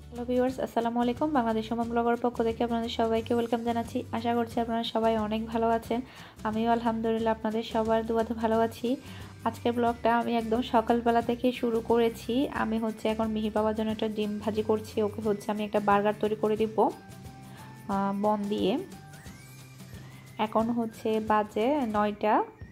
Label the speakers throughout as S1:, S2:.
S1: Hello viewers, আসসালামু আলাইকুম। Bangladesh Oman blogger পক্ষ থেকে আপনাদের সবাইকে ওয়েলকাম জানাচ্ছি। আশা করছি আপনারা সবাই অনেক ভালো আছেন। আমিও আলহামদুলিল্লাহ আপনাদের সবার দুয়াতে ভালো আছি। আজকের ব্লগটা আমি একদম সকালবেলা থেকে শুরু করেছি। আমি এখন মিহি বাবার জন্য একটা ডিম ভাজি করছি। ওকে আমি একটা বার্গার তৈরি করে দিব বন দিয়ে। এখন বাজে 9টা।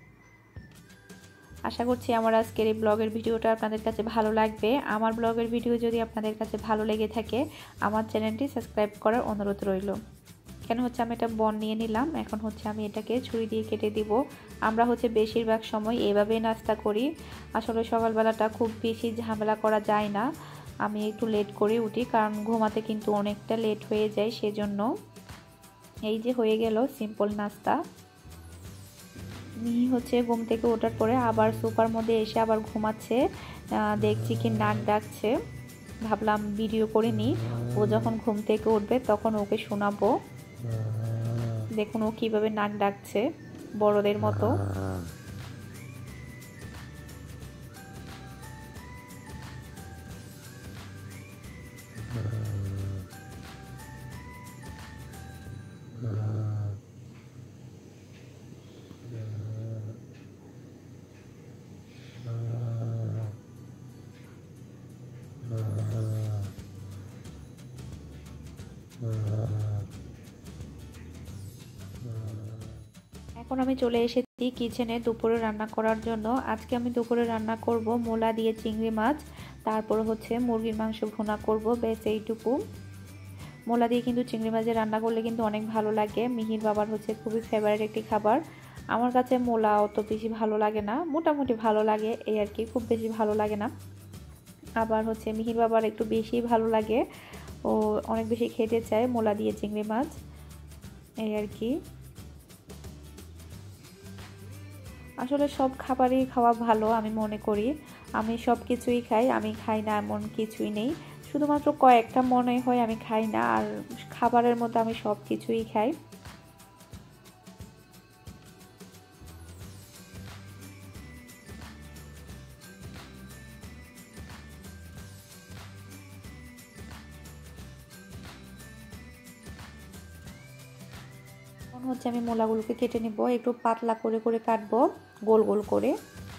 S1: আশা করছি আমার আজকের এই ব্লগের ভিডিওটা আপনাদের কাছে ভালো লাগবে। আমার ব্লগের ভিডিও যদি আপনাদের কাছে ভালো লেগে থাকে আমার চ্যানেলটি সাবস্ক্রাইব করার অনুরোধ রইল। কেন আমি এটা বন নিয়ে নিলাম। এখন আমি এটাকে ছুরি দিয়ে কেটে দিব। আমরা বেশিরভাগ সময় এভাবেই নাস্তা করি। আসলে সকালবেলাটা খুব বেশি ঝামেলা করা যায় না। আমি একটু লেট করে উঠি, কারণ ঘুমাতে কিন্তু অনেকটা লেট হয়ে যায়। সেজন্য এই যে হয়ে গেল সিম্পল নাস্তা। মিহি ঘুম থেকে ওঠার পরে আবার সোফার মধ্যে এসে আবার ঘুমাচ্ছে। দেখছি কি নাক ডাকছে। ভাবলাম ভিডিও করে নিই। ও যখন ঘুম থেকে উঠবে তখন ওকে শোনাবো। দেখুন ও কিভাবে নাক ডাকছে বড়দের মতো। এখন আমি চলে এসেছি কিচেনে দুপুরে রান্না করার জন্য। আজকে আমি দুপুরে রান্না করব মোলা দিয়ে চিংড়ি মাছ, তারপর মুরগির মাংস ভুনা করব, বেশ এইটুকু। মোলা দিয়ে কিন্তু চিংড়ি মাছের রান্না করলে কিন্তু অনেক ভালো লাগে। মিহির বাবার খুবই ফেভারিট একটি খাবার। আমার কাছে মোলা অত বেশি ভালো লাগে না, মোটামুটি ভালো লাগে এই আর কি, খুব বেশি ভালো লাগে না। আবার মিহির বাবার একটু বেশি ভালো লাগে, ও অনেক বেশি খেতে চায় মোলা দিয়ে চিংড়ি মাছ, এই আর কি। আসলে সব খাবারই খাওয়া ভালো আমি মনে করি। আমি সব কিছুই খাই, আমি খাই না এমন কিছুই নেই। শুধুমাত্র কয়েকটা মনে হয় আমি খাই না, আর খাবারের মধ্যে আমি সব কিছুই খাই। এখন আমি মূলাগুলোকে কেটে নিব, একটু পাতলা করে করে কাটবো, গোল গোল করে।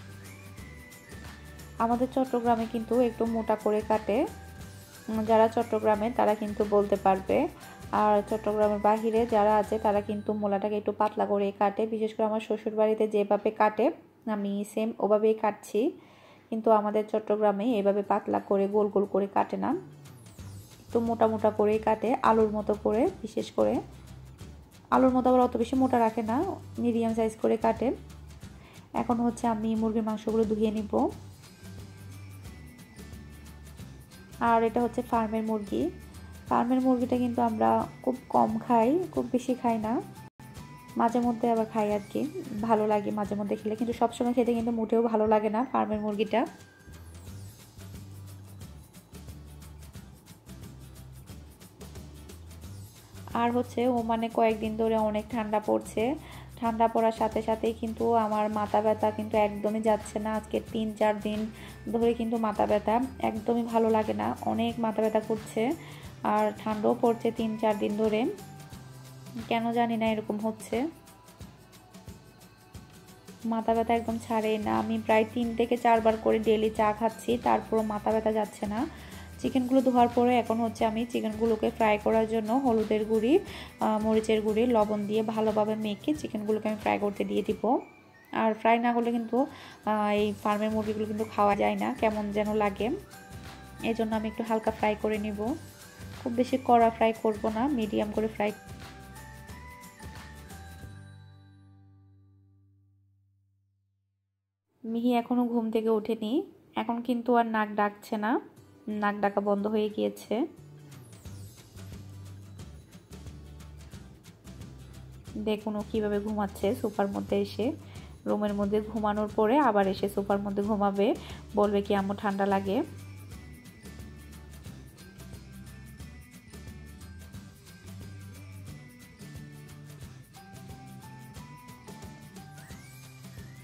S1: আমাদের চট্টগ্রামে কিন্তু একটু মোটা করে কাটে। যারা চট্টগ্রামে তারা কিন্তু বলতে পারবে। আর চট্টগ্রামের বাহিরে যারা আছে তারা কিন্তু মূলাটাকে একটু পাতলা করে কাটে। বিশেষ করে আমার শ্বশুর বাড়িতে যেভাবে কাটে আমি সেম ওভাবেই কাটছি, কিন্তু আমাদের চট্টগ্রামে এভাবে পাতলা করে গোল গোল করে কাটে না, একটু মোটা মোটা করেই কাটে, আলুর মতো করে। বিশেষ করে আলুর মতো আবার অত বেশি মোটা রাখে না, মিডিয়াম সাইজ করে কাটে। এখন আমি মুরগির মাংসগুলো ধুয়ে নিব। আর এটা ফার্মের মুরগি। ফার্মের মুরগিটা কিন্তু আমরা খুব কম খাই, খুব বেশি খাই না, মাঝে মধ্যে আবার খাই আর কি, ভালো লাগে মাঝে মধ্যে খেলে, কিন্তু সবসময় খেতে কিন্তু মোটেও ভালো লাগে না ফার্মের মুরগিটা। আর ওমানে কয়েকদিন ধরে অনেক ঠান্ডা পড়ছে। ঠান্ডা পড়ার সাথে সাথেই কিন্তু আমার মাথা ব্যথা কিন্তু একদমই যাচ্ছে না। আজকে 3-4 দিন ধরে কিন্তু মাথা ব্যথা একদমই ভালো লাগে না, অনেক মাথা ব্যথা করছে। আর ঠান্ডাও পড়ছে 3-4 দিন ধরে, কেন জানি না এরকম হচ্ছে। মাথা ব্যথা একদম ছাড়েই না। আমি প্রায় 3 থেকে 4 বার করে ডেলি চা খাচ্ছি, তারপরও মাথা ব্যথা যাচ্ছে না। চিকেনগুলো ধোয়ার পরে এখন আমি চিকেনগুলোকে ফ্রাই করার জন্য হলুদের গুঁড়ি, মরিচের গুঁড়ি, লবণ দিয়ে ভালোভাবে মেখে চিকেনগুলোকে আমি ফ্রাই করতে দিয়ে দিব। আর ফ্রাই না করলে কিন্তু এই ফার্মের মুরগিগুলো কিন্তু খাওয়া যায় না, কেমন যেন লাগে। এই জন্য আমি একটু হালকা ফ্রাই করে নিব, খুব বেশি কড়া ফ্রাই করব না, মিডিয়াম করে ফ্রাই। মিহি এখনো ঘুম থেকে ওঠেনি, এখন কিন্তু আর নাক ডাকছে না, নাক ডাকা বন্ধ হয়ে গিয়েছে। দেখুন ও কিভাবে ঘুমাচ্ছে সোফার মধ্যে এসে। রুমের মধ্যে ঘুমানোর পরে আবার এসে সোফার মধ্যে ঘুমাবে, বলবে কি আম্মু ঠান্ডা লাগে।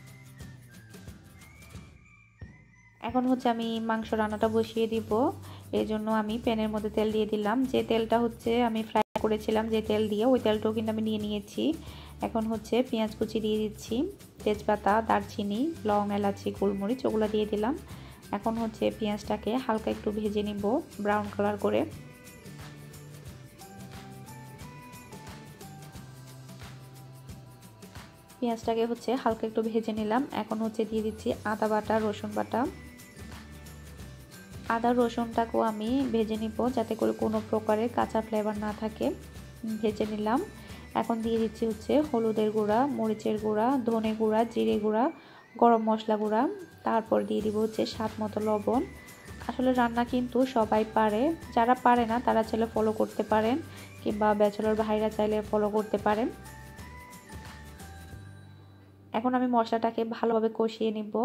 S1: এখন আমি মাংস রান্নাটা বসিয়ে দিব। এই জন্য আমি প্যানের মধ্যে তেল দিয়ে দিলাম। যে তেলটা হচ্ছে আমি ফ্রাই করেছিলাম যে তেল দিয়ে, ওই তেলটাও কিন্তু আমি নিয়ে নিয়েছি। এখন হচ্ছে পেঁয়াজ কুচি দিয়ে দিচ্ছি, তেজপাতা, দারচিনি, লং, এলাচি, গোলমরিচ ওগুলো দিয়ে দিলাম। এখন হচ্ছে পেঁয়াজটাকে হালকা একটু ভেজে নিব ব্রাউন কালার করে। পেঁয়াজটাকে হচ্ছে হালকা একটু ভেজে নিলাম। এখন হচ্ছে দিয়ে দিচ্ছি আদা বাটা, রসুন বাটা। আদা রসুনটাকেও আমি ভেজে নিব যাতে করে কোনো প্রকারের কাঁচা ফ্লেভার না থাকে, ভেজে নিলাম। এখন দিয়ে দিচ্ছি হচ্ছে হলুদের গুঁড়া, মরিচের গুঁড়া, ধনে গুঁড়া, জিরে গুঁড়া, গরম মশলা গুঁড়া। তারপর দিয়ে দিব হচ্ছে স্বাদ মতো লবণ। আসলে রান্না কিন্তু সবাই পারে, যারা পারে না তারা চাইলে ফলো করতে পারেন, কিংবা ব্যাচেলর ভাইরা চাইলে ফলো করতে পারেন। এখন আমি মশলাটাকে ভালোভাবে কষিয়ে নিব।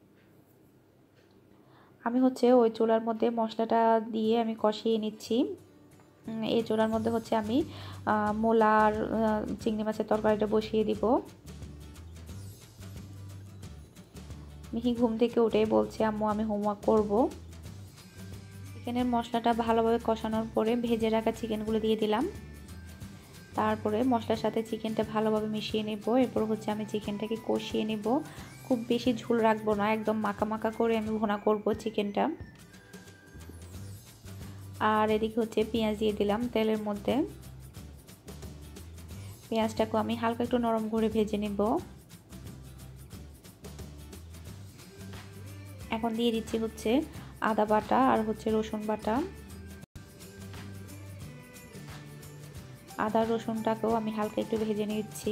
S1: আমি হচ্ছে ওই চুলার মধ্যে মশলাটা দিয়ে আমি কষিয়ে নিচ্ছি। এই চুলার মধ্যে হচ্ছে আমি মূলা আর চিংড়ি মাছের তরকারিটা বসিয়ে দিব। মিহি ঘুম থেকে উঠে বলছে আম্মু আমি হোমওয়ার্ক করব। চিকেনের মশলাটা ভালোভাবে কষানোর পরে ভেজে রাখা চিকেনগুলো দিয়ে দিলাম। তারপরে মশলার সাথে চিকেনটা ভালোভাবে মিশিয়ে নেব। এরপর হচ্ছে আমি চিকেনটাকে কষিয়ে নেব। খুব বেশি ঝোল রাখবো না, একদম মাখা মাখা করে আমি ভুনা করব চিকেনটা। আর এদিকে হচ্ছে পেঁয়াজ দিয়ে দিলাম তেলের মধ্যে। পেঁয়াজটাকে আমি হালকা একটু নরম করে ভেজে নেব। এখন দিয়ে দিচ্ছি হচ্ছে আদা বাটা আর হচ্ছে রসুন বাটা। আদা রসুনটাকেও আমি হালকা একটু ভেজে নিচ্ছি।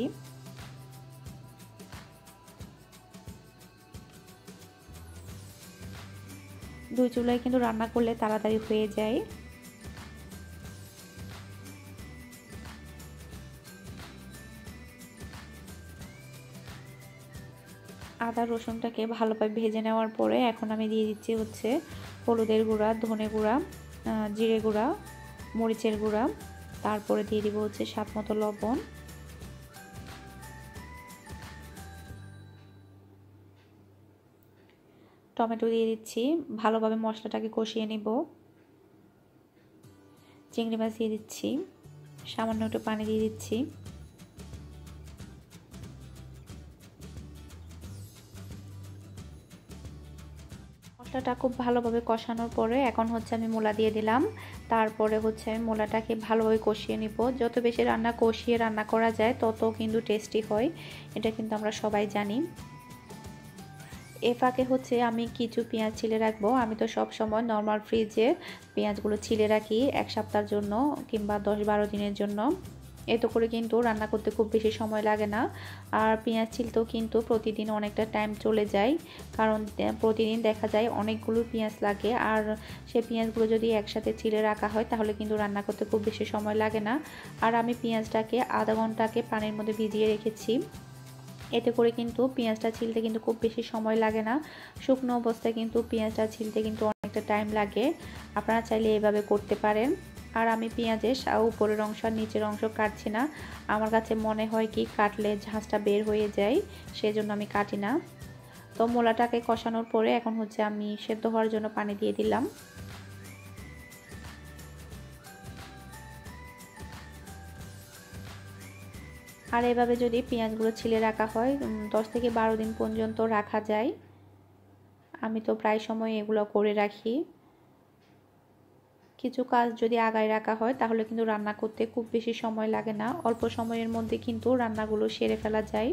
S1: দুই চুলায় কিন্তু রান্না করলে তাড়াতাড়ি হয়ে যায়। আদা রসুনটাকে ভালোভাবে ভেজে নেওয়ার পরে এখন আমি দিয়ে দিচ্ছি হচ্ছে হলুদের গুঁড়া, ধনে গুঁড়া, জিরে গুঁড়া, মরিচের গুঁড়া। তারপরে দিয়ে দিব হচ্ছে স্বাদ মতো লবণ। টমেটো দিয়ে দিচ্ছি, ভালোভাবে মশলাটাকে কষিয়ে নিব। চিংড়ি মাছ দিয়ে দিচ্ছি, সামান্য একটু পানি দিয়ে দিচ্ছি। মশলাটা খুব ভালোভাবে কষানোর পরে এখন হচ্ছে আমি মূলা দিয়ে দিলাম। তারপরে হচ্ছে আমি মূলাটাকে ভালোভাবে কষিয়ে নিব। যত বেশি কষিয়ে রান্না করা যায় তত কিন্তু টেস্টি হয়, এটা কিন্তু আমরা সবাই জানি। এ ফাঁকে হচ্ছে আমি কিছু পেঁয়াজ ছিলে রাখবো। আমি তো সব সময় নর্মাল ফ্রিজে পেঁয়াজগুলো ছিলে রাখি 1 সপ্তাহের জন্য কিংবা 10-12 দিনের জন্য। এতে করে কিন্তু রান্না করতে খুব বেশি সময় লাগে না। আর পেঁয়াজ ছিলতেও কিন্তু প্রতিদিন অনেকটা টাইম চলে যায়, কারণ প্রতিদিন দেখা যায় অনেকগুলো পেঁয়াজ লাগে। আর সেই পেঁয়াজগুলো যদি একসাথে ছিলে রাখা হয় তাহলে কিন্তু রান্না করতে খুব বেশি সময় লাগে না। আর আমি পেঁয়াজটাকে আধা ঘন্টাকে পানির মধ্যে ভিজিয়ে রেখেছি। এতে করে কিন্তু পেঁয়াজটা ছিলতে কিন্তু খুব বেশি সময় লাগে না। শুকনো অবস্থায় কিন্তু পেঁয়াজটা ছিলতে কিন্তু অনেকটা টাইম লাগে। আপনারা চাইলে এভাবে করতে পারেন। আর আমি পেঁয়াজের উপরের অংশ আর নিচের অংশ কাটছি না। আমার কাছে মনে হয় কি কাটলে ঝাঁঝটা বের হয়ে যায়, সেজন্য আমি কাটি না। তো মূলাটাকে কষানোর পরে এখন হচ্ছে আমি সেদ্ধ হওয়ার জন্য পানি দিয়ে দিলাম। আর এভাবে যদি পেঁয়াজগুলো ছিলে রাখা হয় 10 থেকে 12 দিন পর্যন্ত রাখা যায়। আমি তো প্রায় সময় এগুলো করে রাখি। কিছু কাজ যদি আগায় রাখা হয় তাহলে কিন্তু রান্না করতে খুব বেশি সময় লাগে না, অল্প সময়ের মধ্যে কিন্তু রান্নাগুলো সেরে ফেলা যায়।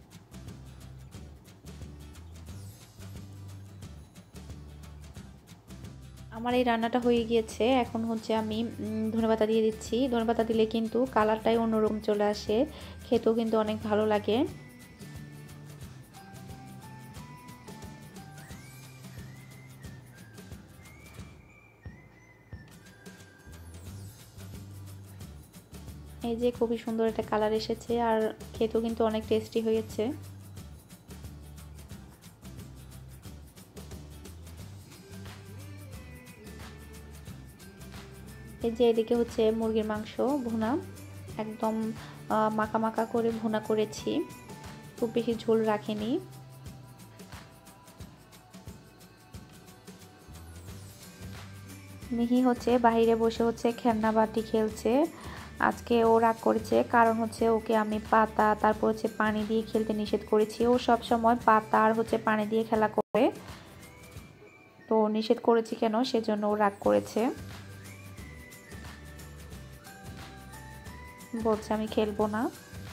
S1: আমার এই রান্নাটা হয়ে গিয়েছে। এখন হচ্ছে আমি ধনেপাতা দিয়ে দিচ্ছি। ধনেপাতা দিলে কিন্তু কালারটাই অন্যরকম চলে আসে, খেতেও কিন্তু অনেক ভালো লাগে। এই যে খুবই সুন্দর একটা কালার এসেছে, আর খেতেও কিন্তু অনেক টেস্টি হয়েছে। এই যে এদিকে হচ্ছে মুরগির মাংস ভুনা, একদম মাখা মাখা করে ভুনা করেছি, খুব বেশি ঝোল রাখিনি। মিহি হচ্ছে বাইরে বসে হচ্ছে খেলনা বাটি খেলছে। আজকে ও রাগ করেছে, কারণ হচ্ছে ওকে আমি পাতা তারপর হচ্ছে পানি দিয়ে খেলতে নিষেধ করেছি। ও সব সময় পাতা আর হচ্ছে পানি দিয়ে খেলা করে, তো নিষেধ করেছি কেন সেজন্য ও রাগ করেছে, বলছে আমি খেলবো না।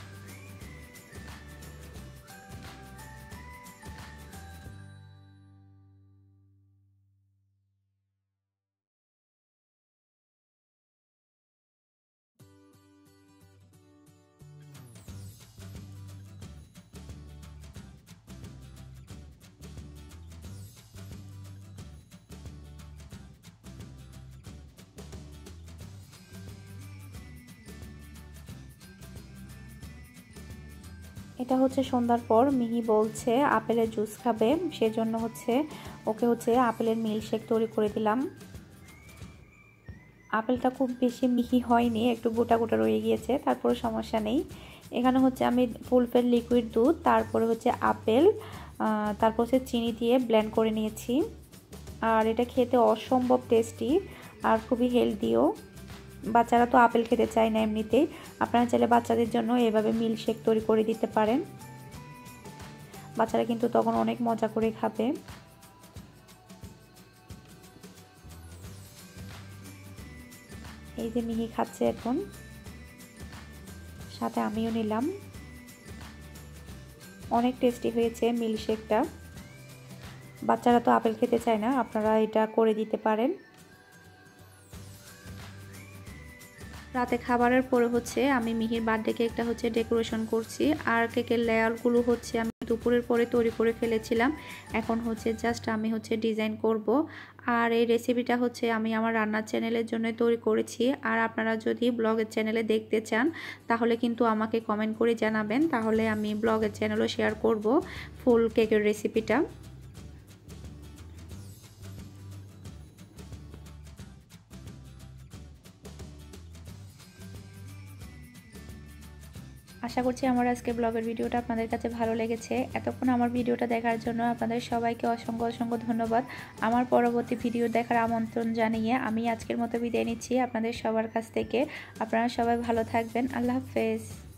S1: এটা হচ্ছে সন্ধ্যার পর মিহি বলছে আপেলের জুস খাবে, সেজন্য হচ্ছে ওকে হচ্ছে আপেলের মিল্কশেক তৈরি করে দিলাম। আপেলটা খুব বেশি মিহি হয়নি, একটু গোটা গোটা রয়ে গিয়েছে, তারপরে সমস্যা নেই। এখানে হচ্ছে আমি ফুলফের লিকুইড দুধ, তারপরে হচ্ছে আপেল, তারপর হচ্ছে চিনি দিয়ে ব্লেন্ড করে নিয়েছি। আর এটা খেতে অসম্ভব টেস্টি আর খুবই হেলদিও। বাচ্চারা তো আপেল খেতে চায় না এমনিতেই, আপনারা চাইলে বাচ্চাদের জন্য এভাবে মিল্কশেক তৈরি করে দিতে পারেন, বাচ্চারা কিন্তু তখন অনেক মজা করে খাবে। এই যে মিহি খাচ্ছে এখন, সাথে আমিও নিলাম। অনেক টেস্টি হয়েছে মিল্কশেকটা। বাচ্চারা তো আপেল খেতে চায় না, আপনারা এটা করে দিতে পারেন। রাতে খাবারের পরে হচ্ছে আমি মিহির বার্থডে কেকটা হচ্ছে ডেকোরেশন করছি। আর কেকের লেয়ারগুলো হচ্ছে আমি দুপুরের পরে তৈরি করে ফেলেছিলাম, এখন হচ্ছে জাস্ট আমি হচ্ছে ডিজাইন করব। আর এই রেসিপিটা হচ্ছে আমি আমার রান্নার চ্যানেলের জন্য তৈরি করেছি। আর আপনারা যদি ব্লগের চ্যানেলে দেখতে চান তাহলে কিন্তু আমাকে কমেন্ট করে জানাবেন, তাহলে আমি ব্লগের চ্যানেলও শেয়ার করব ফুল কেকের রেসিপিটা। আশা করছি আমার আজকে ব্লগের ভিডিওটা আপনাদের কাছে ভালো লেগেছে। এতক্ষণ আমার ভিডিওটা দেখার জন্য আপনাদের সবাইকে অসংখ্য অসংখ্য ধন্যবাদ। আমার পরবর্তী ভিডিও দেখার আমন্ত্রণ জানিয়ে আমি আজকের মতো বিদায় নিচ্ছি আপনাদের সবার কাছ থেকে। আপনারা সবাই ভালো থাকবেন। আল্লাহ হাফেজ।